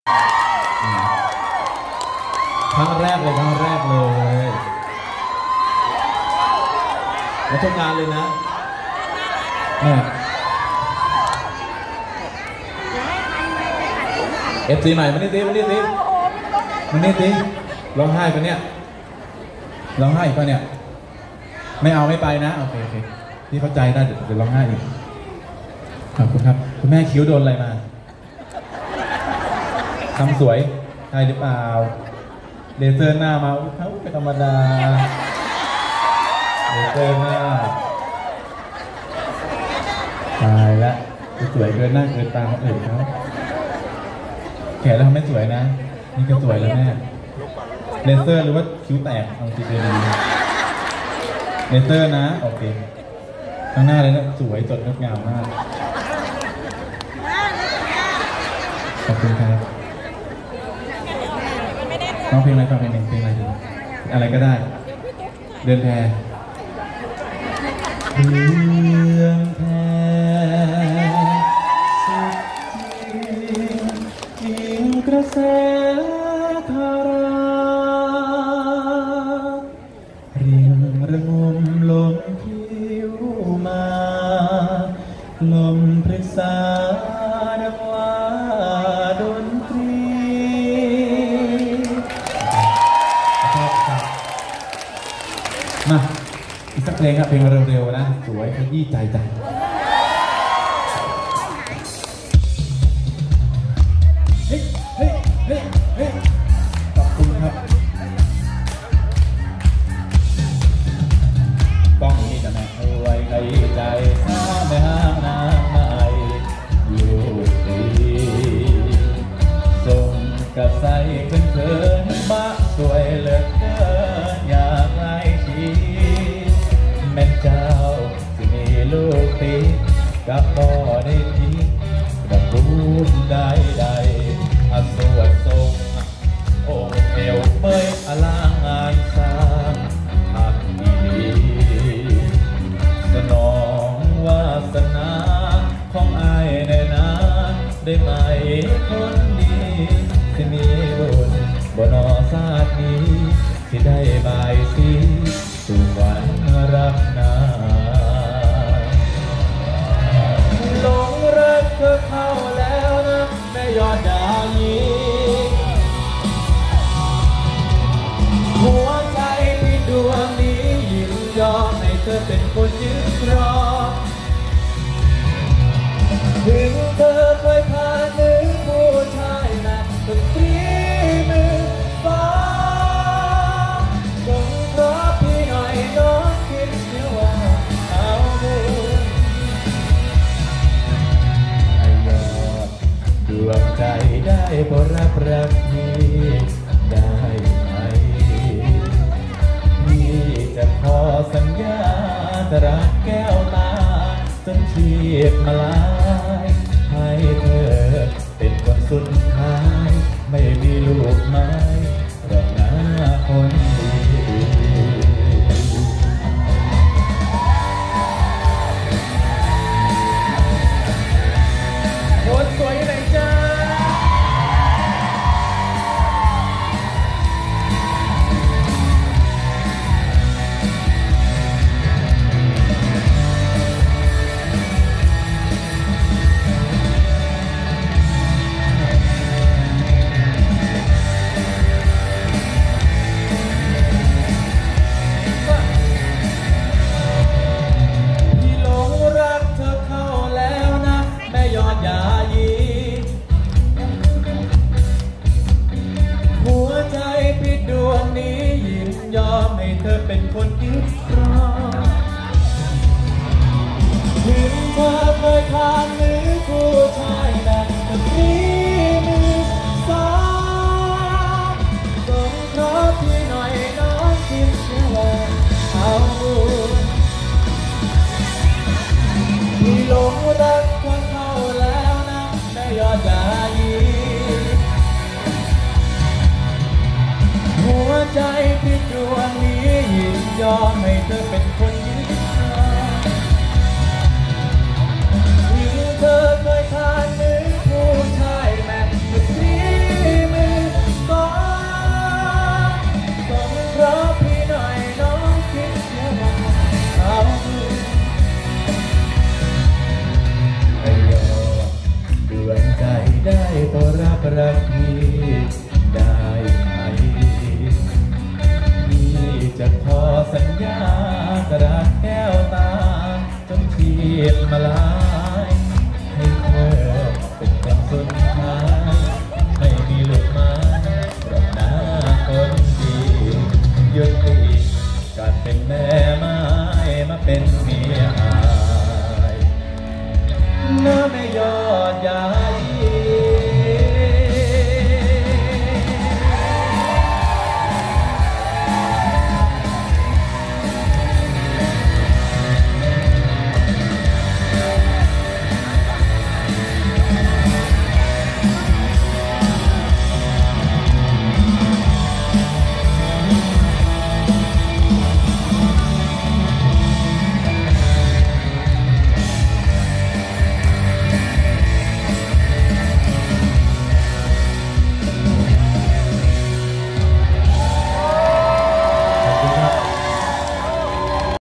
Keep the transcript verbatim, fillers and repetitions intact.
ครั้งแรกเลยครั้งแรกเลยมาทำงานเลยนะเนี่ยเอฟซีใหม่มานี่ดิมานี่ดิมานี่ดิร้องไห้ปะเนี่ยร้องไห้ปะเนี่ยไม่เอาไม่ไปนะโอเคโอเคพี่เข้าใจได้เดี๋ยวร้องไห้อีกขอบคุณครับคุณแม่คิ้วโดนอะไรมาทำสวยใช่หรือเปล่าเลเซอร์หน้ามาเขาเป็นธรรมดาเลเซอร์หน้าตายละสวยเกินหน้าเกินตาคนอื่นเขาแก่แล้วไม่สวยนะนี่ก็สวยแล้วแม่เลเซอร์หรือว่าคิ้วแตกเอาจริงเลยดีเลเซอร์นะโอเคข้างหน้าเลยนะสวยสดงดงามมากขอบคุณครับน้องเพลงอะไรฟังเพลงหนึ่งเพลงอะไรดีอะไรก็ได้เดินแพเรื่องแพสุดจริงจริงกระแสธาราเรียงระงมลมพิวมาลมพฤกษาดังว่าดนตรีมาอีกสักเพลงครับเพลงเร็วๆนะสวยขยี้ใจจังเฮ้ยเฮ้ยเฮ้ยเฮ้ยขอบคุณครับต้องมีแต่แม่เอาไว้ในใจถ้าไม่ห้ามน้ำไม่อยู่ดีส่งกระใสขึ้นเขินบ้าสวยเหลือเกินอยากไล่ชีแม่เจ้าที่มีลูกตีกับพ่อได้ทีกับบุญได้ใดอาสวดทรงองค์เอวเมยอลางงานสร้างหักดีสนองวาสนาของอายในนาได้ไหมคนดีที่มีบุญบนอศาสตร์นี้ที่ได้บายสีสู่วันรับนาหลงรักเธอเข้าแล้วนะแม่ยอดดายีหัวใจที่ดวงนี้ยินยอมให้เธอเป็นคนยืนรอถึงเธอเคยผ่านมือผู้ชายนะดนตรีมือฟ้าจงรอพี่หน่อยน้องคิดเสียว่าเอาบุญให้ยอดดวงใจได้บรับรักนี้ได้ไหมพี่จะขอสัญญาจะรักแก้วตาจนชีพมาลายให้เธอเป็นคนสุดท้ายไม่มีลูกไม้หรอกนะคนดีคนสวยเลยจ้าเป็นคนยึดครองถึงเธอเคยผ่านมือผู้ชายนั้นก็มีมือสองสงเคราะห์พี่หน่อยน้องคิดเชื่อว่าเอาพี่หลงรักคนเขาแล้วนะแม่ยอดดายีหัวใจพี่ดวงนี้ยินยอมให้เธอเป็นคนยืนถึงเธอเคยผ่านมือผู้ชายแม่ก็สีรับรักพี่ได้ไหมพี่จะขอสัญญากระดาษแก้วตาจนเทียนมาลา